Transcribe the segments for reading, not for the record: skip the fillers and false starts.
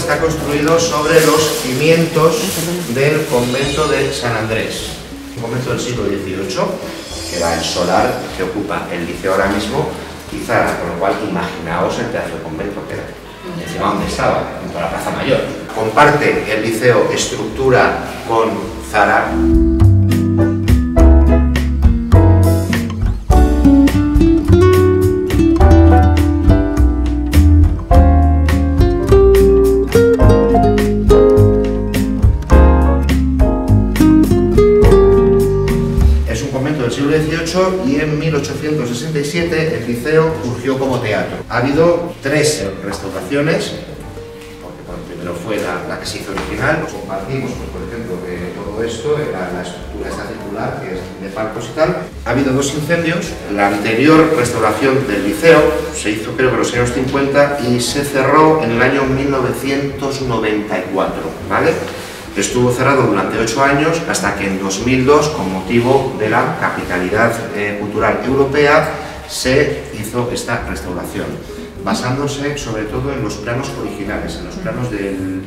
está construido sobre los cimientos del convento de San Andrés, un convento del siglo XVIII, que era el solar que ocupa el liceo ahora mismo y Zara, con lo cual imaginaos el pedazo de convento que era, encima donde estaba, junto a la Plaza Mayor. Comparte el liceo estructura con Zara. XVIII y en 1867 el liceo surgió como teatro. Ha habido 3 restauraciones, porque bueno, primero fue la que se hizo original. Compartimos, pues, por ejemplo, que todo esto era la estructura esta circular, que es de palcos y tal. Ha habido 2 incendios. La anterior restauración del liceo se hizo creo que en los años 50 y se cerró en el año 1994, ¿vale? Estuvo cerrado durante 8 años hasta que en 2002, con motivo de la capitalidad cultural europea, se hizo esta restauración, basándose sobre todo en los planos originales, en los planos del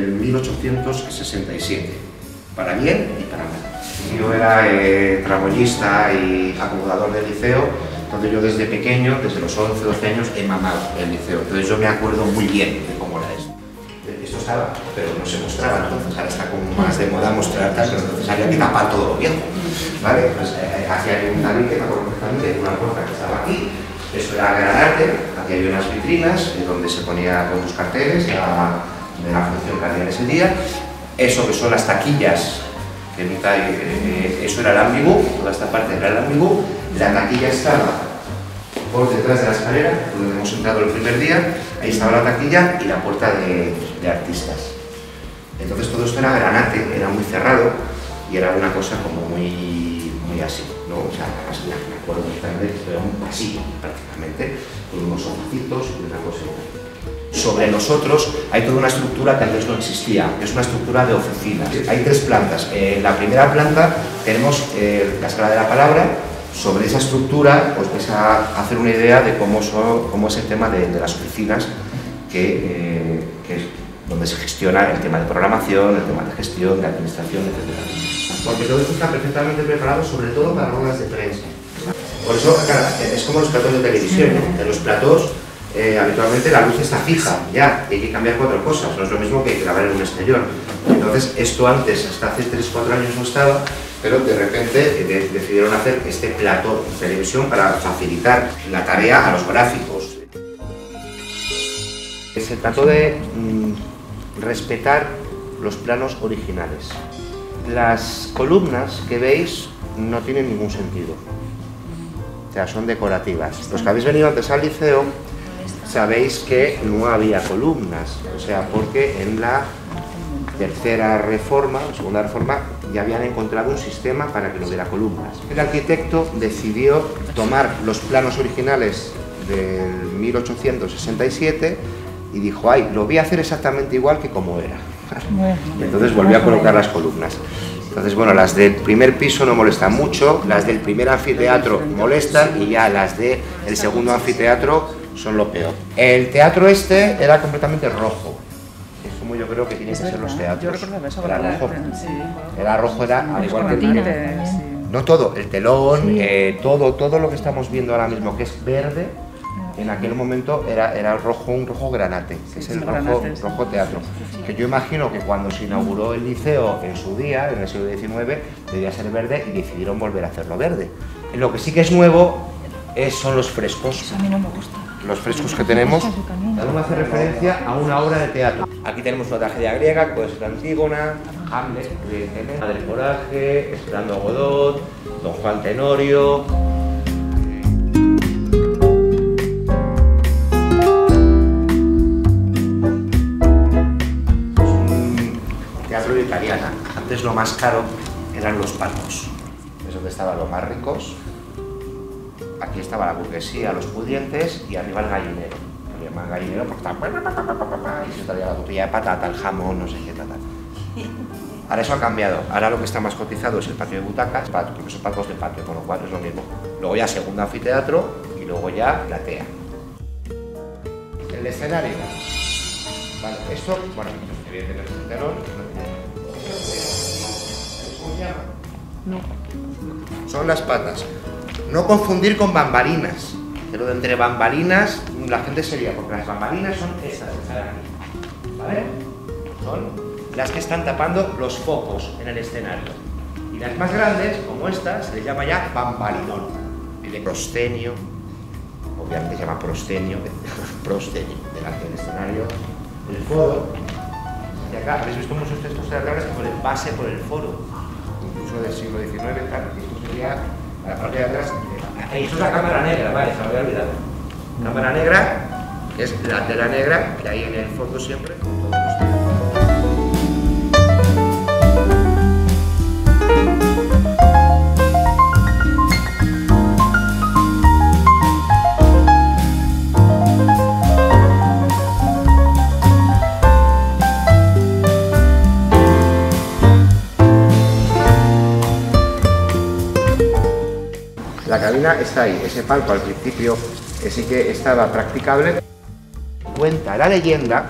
1867, para bien y para mal. Yo era tramoyista y acomodador del liceo, entonces yo desde pequeño, desde los 11 12 años, he mamado el liceo, entonces yo me acuerdo muy bien de cómo era esto. Esto estaba, pero no se mostraba, entonces ahora está como más de moda mostrar tal, pero entonces había que tapar todo lo viejo, ¿vale? Pues aquí hay un tabique, me acuerdo perfectamente, una puerta que estaba aquí, eso era gran arte, aquí había unas vitrinas donde se ponía con los carteles de la función que había en ese día, eso que son las taquillas, que eso era el ámbigu, toda esta parte era el ámbigu, la taquilla estaba por detrás de la escalera, donde hemos entrado el primer día, ahí estaba la taquilla y la puerta de artistas. Entonces todo esto era granate, era muy cerrado y era una cosa como muy así, ¿no? O sea, me acuerdo perfectamente que era un pasillo prácticamente, con unos sofacitos y una cosa. Sobre nosotros hay toda una estructura que antes no existía, que es una estructura de oficinas. Hay 3 plantas. En la primera planta tenemos la Sala de la Palabra. Sobre esa estructura os vais a hacer una idea de cómo es el tema de las oficinas, que es donde se gestiona el tema de programación, el tema de gestión, de administración, etc. Porque todo esto está perfectamente preparado, sobre todo para ruedas de prensa. Por eso, claro, es como los platos de televisión, ¿no? En los platos habitualmente la luz está fija, ya, y hay que cambiar 4 cosas, no es lo mismo que grabar en un exterior. Entonces, esto antes, hasta hace 3-4 años no estaba, pero de repente decidieron hacer este plató de televisión para facilitar la tarea a los gráficos. Se trató de respetar los planos originales. Las columnas que veis no tienen ningún sentido, o sea, son decorativas. Los que habéis venido antes al liceo sabéis que no había columnas, o sea, porque en la tercera reforma, o segunda reforma, ya habían encontrado un sistema para que no hubiera columnas. El arquitecto decidió tomar los planos originales del 1867 y dijo, ay, lo voy a hacer exactamente igual que como era. Y entonces volvió a colocar las columnas. Entonces, bueno, las del primer piso no molestan mucho, las del primer anfiteatro molestan y ya las del segundo anfiteatro son lo peor. El teatro este era completamente rojo. Es como yo creo que tienen que ser los teatros. Yo recordaba eso. Era rojo, era al igual que el... No todo, el telón, todo lo que estamos viendo ahora mismo que es verde, en aquel momento era rojo, un rojo granate, que es el rojo teatro. Que yo imagino que cuando se inauguró el liceo en su día, en el siglo XIX, debía ser verde y decidieron volver a hacerlo verde. Lo que sí que es nuevo son los frescos. Eso a mí no me gusta. Los frescos que tenemos, me hace referencia a una obra de teatro. Aquí tenemos una tragedia griega, que puede ser Antígona, Hamlet, Padre Coraje, Esperando a Godot, Don Juan Tenorio. Es un teatro de italiana. Antes lo más caro eran los palcos. Es donde estaban los más ricos. Aquí estaba la burguesía, los pudientes y arriba el gallinero. Le llaman gallinero porque estaba... y se traía la tortilla de patata, el jamón, no sé qué tal. Ahora eso ha cambiado. Ahora lo que está más cotizado es el patio de butacas, porque son palcos de patio, con lo cual es lo mismo. Luego ya segundo anfiteatro y luego ya platea. El escenario. Vale, esto, bueno, evidentemente es un telón. ¿Cómo se llama? No. Son las patas. No confundir con bambalinas. Pero de entre bambalinas, la gente sería, porque las bambalinas son estas que salen aquí. ¿Vale? Son las que están tapando los focos en el escenario. Y las más grandes, como esta, se les llama ya bambalinón. El de proscenio, obviamente se llama proscenio, proscenio, delante del escenario. El foro, de acá, habéis visto muchos textos teatrales que ponen base por el foro, incluso del siglo XIX, tal, esto sería la parte de atrás. Esto es la cámara negra, vale, se me había olvidado. Cámara negra, que es la tela negra, que hay en el fondo siempre, con todos los temas. La cabina está ahí, ese palco al principio sí que estaba practicable. Cuenta la leyenda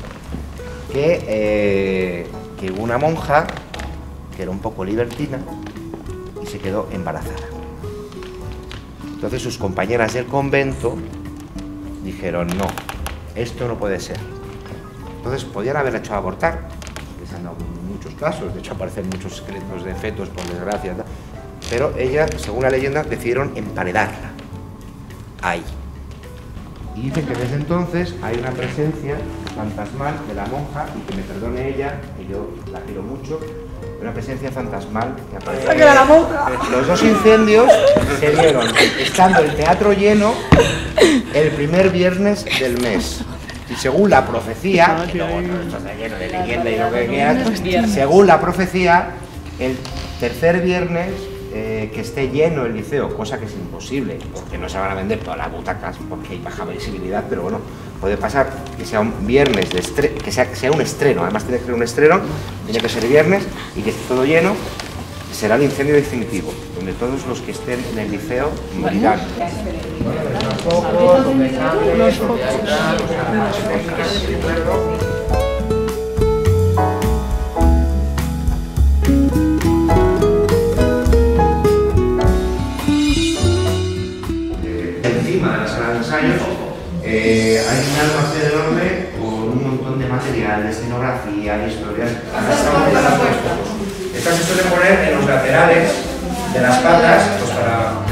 que hubo una monja que era un poco libertina y se quedó embarazada. Entonces sus compañeras del convento dijeron, no, esto no puede ser. Entonces podían haberla hecho abortar, que se han dado muchos casos, de hecho aparecen muchos esqueletos de fetos, por desgracia, ¿no? Pero ella, según la leyenda, decidieron emparedarla ahí. Y dicen que desde entonces hay una presencia fantasmal de la monja, y que me perdone ella, que yo la quiero mucho, una presencia fantasmal que aparece. Los dos incendios se dieron estando el teatro lleno el primer viernes del mes. Y según la profecía, que luego esto está lleno de leyenda y lo que quieras, según la profecía, el tercer viernes que esté lleno el liceo, cosa que es imposible, porque no se van a vender todas las butacas, porque hay baja visibilidad, pero bueno, puede pasar que sea un viernes, que sea un estreno, además tiene que ser un estreno, tiene que ser viernes y que esté todo lleno, será el incendio definitivo, donde todos los que estén en el liceo morirán. Encima de la sala de ensayos hay un almacén enorme con un montón de material, de escenografía, de historias. Estas se suelen poner en los laterales de las patas, pues para